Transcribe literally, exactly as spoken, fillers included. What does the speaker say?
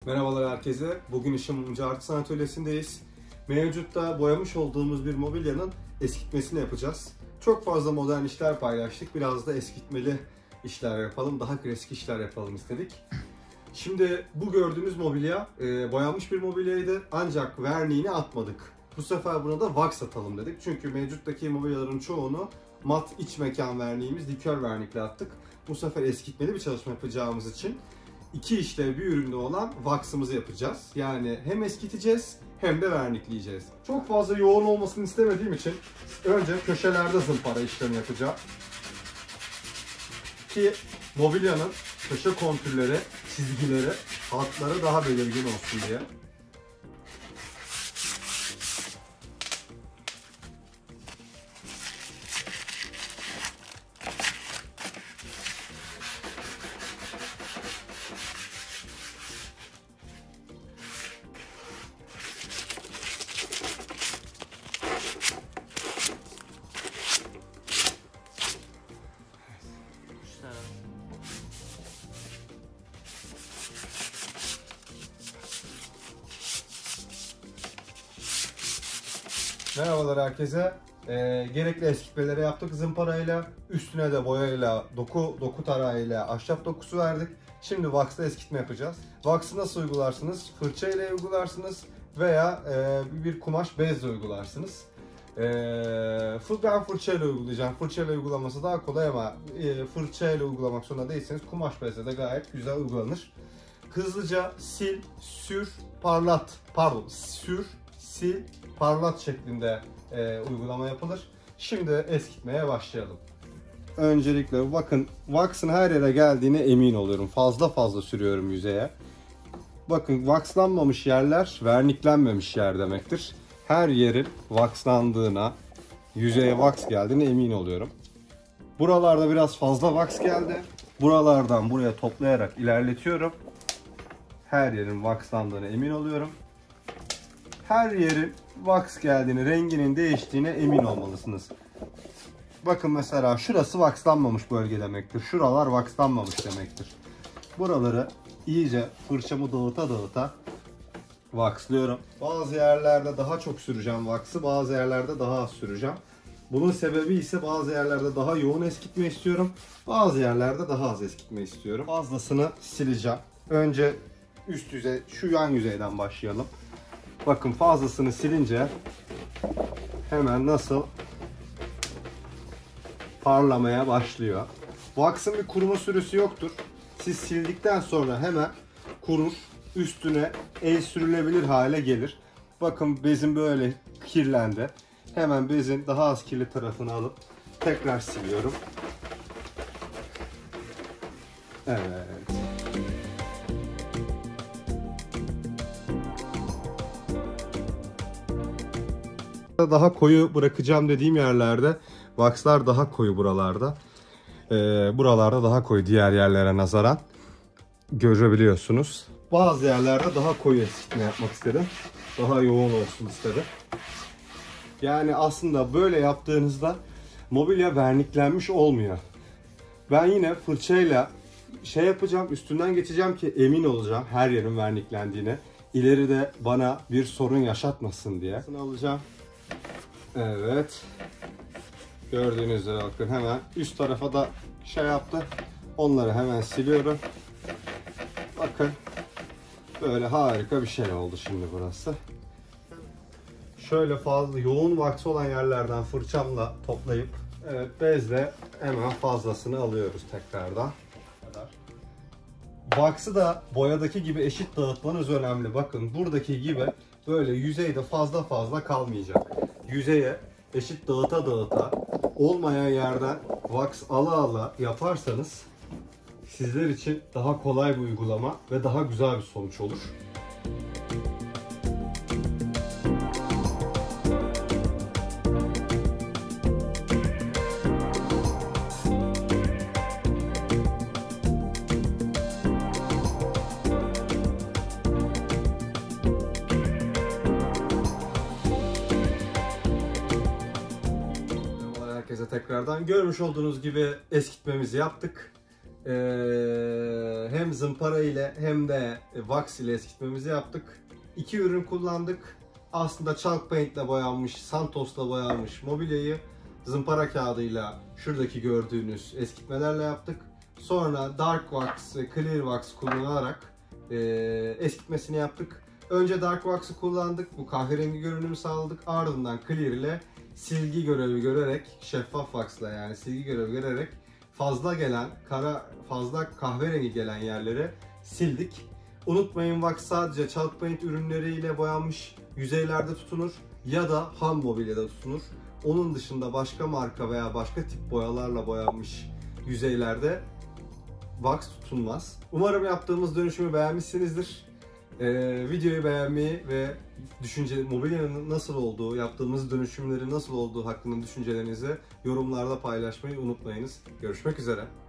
Merhabalar herkese. Bugün İşim Mumcu Artı Sanat Atölyesi'ndeyiz. Mevcutta boyamış olduğumuz bir mobilyanın eskitmesini yapacağız. Çok fazla modern işler paylaştık. Biraz da eskitmeli işler yapalım, daha klasik işler yapalım istedik. Şimdi bu gördüğünüz mobilya e, boyanmış bir mobilyaydı ancak verniğini atmadık. Bu sefer buna da wax atalım dedik. Çünkü mevcuttaki mobilyaların çoğunu mat iç mekan verniğimiz likör vernikle attık. Bu sefer eskitmeli bir çalışma yapacağımız için iki işlev bir üründe olan wax'ımızı yapacağız. Yani hem eskiteceğiz hem de vernikleyeceğiz. Çok fazla yoğun olmasını istemediğim için önce köşelerde zımpara işlemi yapacağım. Ki mobilyanın köşe kontürleri, çizgileri, hatları daha belirgin olsun diye. Merhabalar herkese. Ee, gerekli eskitmeleri yaptık zımparayla, üstüne de boyayla, doku doku tarağıyla ahşap dokusu verdik. Şimdi wax'la eskitme yapacağız. Wax'ı nasıl uygularsınız? Fırça ile uygularsınız veya e, bir kumaş bezle uygularsınız. E, ben fırça ile uygulayacağım. Fırça ile uygulaması daha kolay ama e, fırça ile uygulamak zorunda değilseniz kumaş bezle de gayet güzel uygulanır. Hızlıca sil, sür, parlat, pardon sür, sil, parlat şeklinde e, uygulama yapılır. Şimdi eskitmeye başlayalım. Öncelikle bakın wax'ın her yere geldiğine emin oluyorum. Fazla fazla sürüyorum yüzeye. Bakın waxlanmamış yerler verniklenmemiş yer demektir. Her yerin waxlandığına, yüzeye wax geldiğine emin oluyorum. Buralarda biraz fazla wax geldi. Buralardan buraya toplayarak ilerletiyorum. Her yerin waxlandığına emin oluyorum. Her yerin wax geldiğini, renginin değiştiğine emin olmalısınız. Bakın mesela şurası waxlanmamış bölge demektir. Şuralar waxlanmamış demektir. Buraları iyice fırçamı dağıta dağıta waxlıyorum. Bazı yerlerde daha çok süreceğim wax'ı, bazı yerlerde daha az süreceğim. Bunun sebebi ise bazı yerlerde daha yoğun eskitme istiyorum, bazı yerlerde daha az eskitme istiyorum. Fazlasını sileceğim. Önce üst yüzey, şu yan yüzeyden başlayalım. Bakın fazlasını silince hemen nasıl parlamaya başlıyor. Wax'ın bir kuruma süresi yoktur. Siz sildikten sonra hemen kurur, üstüne el sürülebilir hale gelir. Bakın bezim böyle kirlendi. Hemen bezin daha az kirli tarafını alıp tekrar siliyorum. Evet. Daha koyu bırakacağım dediğim yerlerde waxlar daha koyu buralarda. Ee, buralarda daha koyu diğer yerlere nazaran görebiliyorsunuz. Bazı yerlerde daha koyu eskitme yapmak istedim. Daha yoğun olsun istedim. Yani aslında böyle yaptığınızda mobilya verniklenmiş olmuyor. Ben yine fırçayla şey yapacağım, üstünden geçeceğim ki emin olacağım her yerin verniklendiğine. İleride bana bir sorun yaşatmasın diye. Alacağım. Evet. Gördüğünüz üzere bakın hemen üst tarafa da şey yaptı. Onları hemen siliyorum. Bakın. Böyle harika bir şey oldu şimdi burası. Şöyle fazla yoğun wax olan yerlerden fırçamla toplayıp evet, bezle hemen fazlasını alıyoruz tekrardan. Wax'ı da boyadaki gibi eşit dağıtmanız önemli. Bakın buradaki gibi böyle yüzeyde fazla fazla kalmayacak. Yüzeye eşit dağıta dağıta olmayan yerden wax ala ala yaparsanız sizler için daha kolay bir uygulama ve daha güzel bir sonuç olur. Herkese tekrardan görmüş olduğunuz gibi eskitmemizi yaptık. Ee, hem zımpara ile hem de wax ile eskitmemizi yaptık. İki ürün kullandık. Aslında chalk paint ile boyanmış, Santos'la boyanmış mobilyayı zımpara kağıdıyla şuradaki gördüğünüz eskitmelerle yaptık. Sonra dark wax ve clear wax kullanarak e, eskitmesini yaptık. Önce dark wax'ı kullandık. Bu kahverengi görünümü sağladık. Ardından clear ile silgi görevi görerek, şeffaf wax'la yani silgi görevi görerek fazla gelen, kara fazla kahverengi gelen yerlere sildik. Unutmayın, wax sadece chalk paint ürünleriyle boyanmış yüzeylerde tutunur ya da ham mobilyada tutunur. Onun dışında başka marka veya başka tip boyalarla boyanmış yüzeylerde wax tutunmaz. Umarım yaptığımız dönüşümü beğenmişsinizdir. Ee, videoyu beğenmeyi ve düşünce, mobilyanın nasıl olduğu, yaptığımız dönüşümlerin nasıl olduğu hakkında düşüncelerinizi yorumlarda paylaşmayı unutmayınız. Görüşmek üzere.